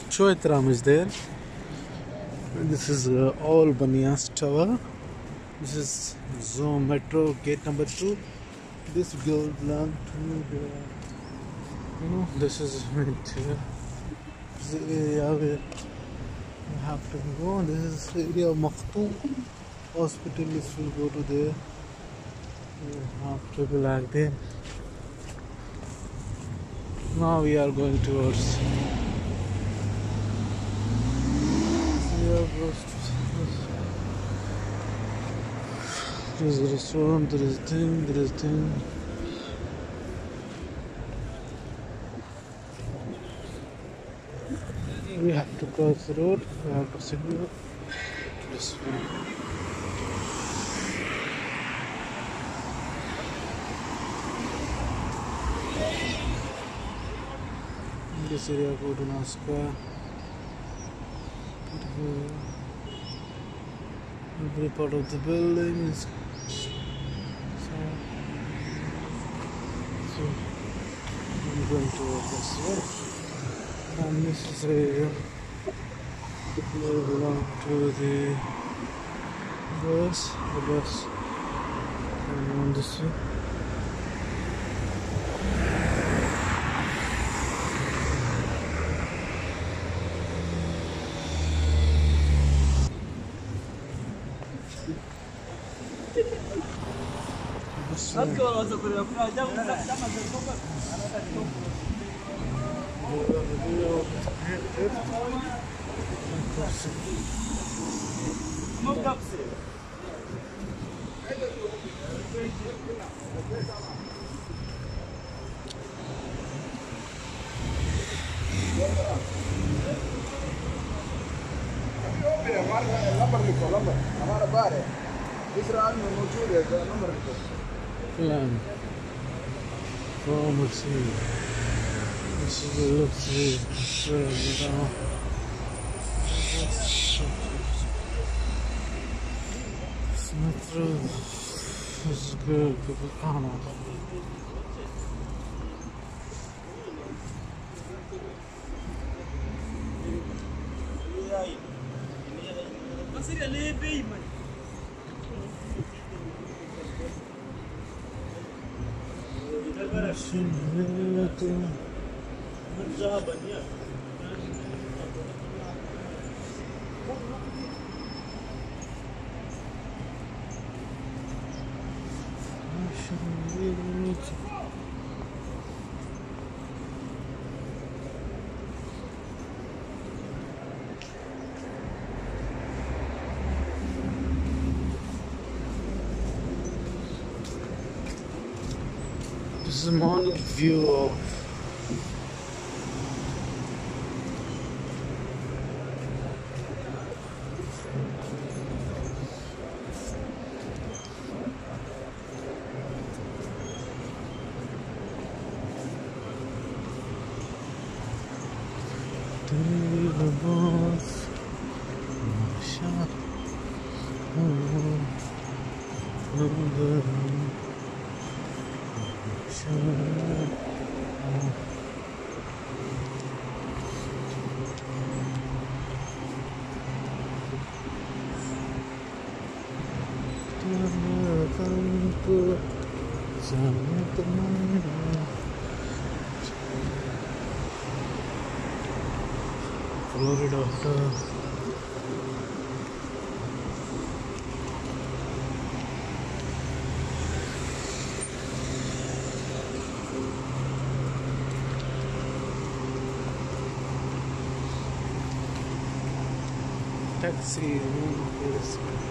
Choitram is there. This is all Banias Tower. This is Zone Metro gate number 2. This girl belongs to this is the area where you have to go. This is the area of Makhtoom hospital. This will go to there. You have to be like there. Now we are going towards. There is a restaurant, there is thing. We have to cross the road, we have to signal this way. In this area, go to Nasca. Every part of the building is so I'm going towards this way. And this is area will belong to the bus and on this way. Plan pharmacy. This is the luxury metro is good. This is a morning view of Florida. Taxi.